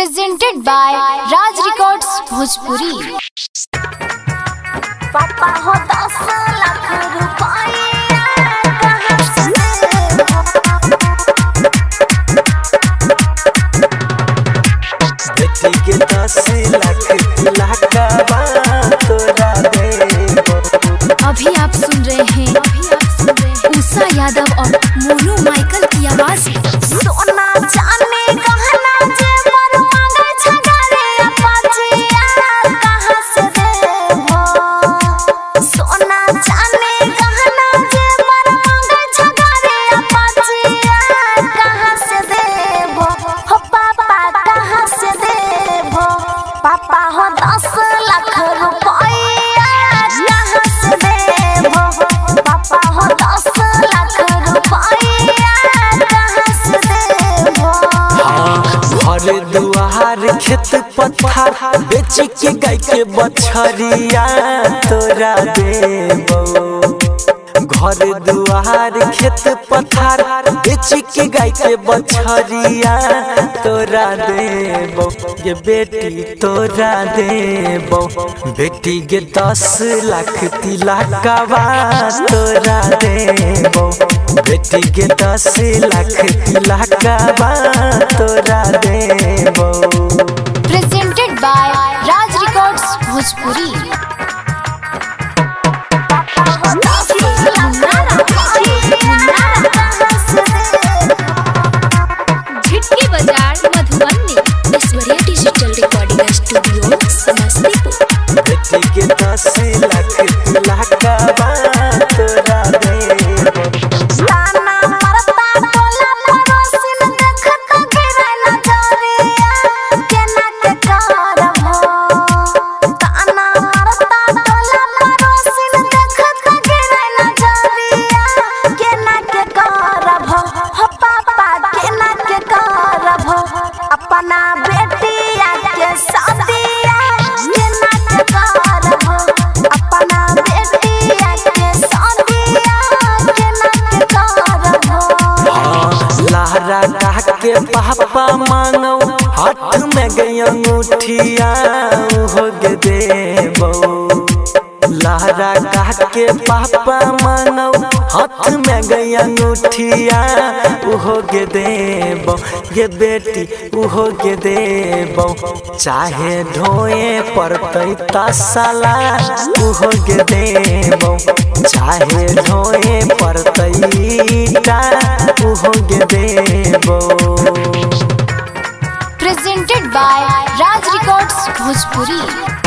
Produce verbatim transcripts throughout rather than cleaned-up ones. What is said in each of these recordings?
Presented by Raj Records Bhojpuri। पापा हो दस लाख रुपया कहाँ से बेटी के दस लाख लाखवा तोरा देबो। अभी आप सुन रहे हैं अभी आप सुन रहे हैं उषा यादव और मोनू माइकल की आवाज। सोना चांदी गहना जेवर मांगे छगारे अपाचिया कहाँ से देबो। सोना चांदी गहना जेवर मांगे छगारे अपाचिया कहाँ से देबो। हो पापा कहाँ से देबो। पापा हो दस लाख रुपया कहाँ से देबो। पापा हो दस लाख रुपया कहाँ से देबो। घर दुआर खेत पत्थर बेच के गाय के बछरिया तोरा देबो। घर दुआर खेत पत्थर बेच के गाय के बछरिया तोरा देबो। ये बेटी तोरा देबो। बेटी के दस लाख तिलकवा तोरा देबो। बेटी के दस लाख तिलकवा तोरा देबो। Presented by Raj Records Bhojpuri। Jhitki बाजार Madhubani Aishwarya digital recording studio Samastipur. बेटी के दस लाख तिलकवा तोरा देबो। ताना मरता टोला पड़ोसिन देखत गिरे नजरिया केना के करबो। ताना मरता टोला पड़ोसिन देखत गिरे नजरिया केना के करबो। हो पापा केना के करबो। अपना बेटिया के शादिया केना के करबो। अपना बेटिया के शादिया केना के करबो। लहरा कह के पापा मांगो हाथ में गई अंगूठिया हो गे देबो। लहरा कह के पापा मांगो हाथ में गई अंगूठिया हो गे देबो। ये बेटी हो गे देबो। चाहे ढोए पड़तै तसला हो गे देबो। चाहे ढोए पड़तै ईटा हो गे देबो। Presented by Raj Records Bhojpuri।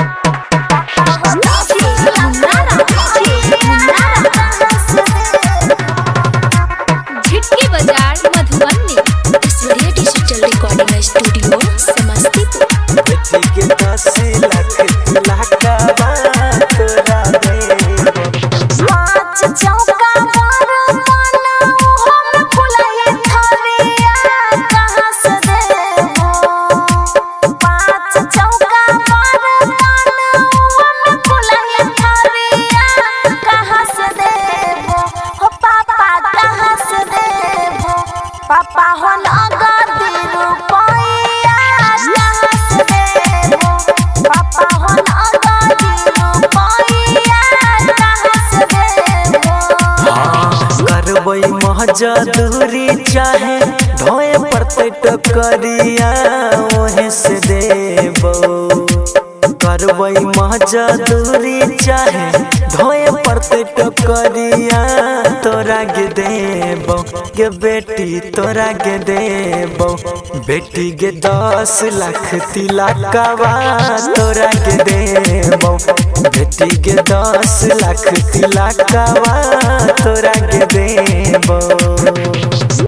Jhitki बाजार Madhubani Aishwarya digital recording studio Samastipur. बेटी के दस लाख तिलकवा तोरा देबो। पाँच चौका बर्तन हम फुलाए थरिया कहाँ से देबो। पाँच चौका बर्तन हम फुलाए थरिया कहाँ से देबो। हो पापा कहाँ से देबो। पापा हो नगद रुपया कहाँ से देबो। पापा हो नगद रुपया कहाँ से देबो। करबै महजदूरी चाहे ढोए पड़तै टोकरिया ओहे से देबो। करबै महजदूरी चाहे ढोए पड़तै टोकरिया तोरा गे देबो। गे बेटी तोरा गे देबो। बेटी गे दस लाख तिलकवा तोरा गे देबो। बेटी गे दस लाख तिलकवा तोरा गे देबो।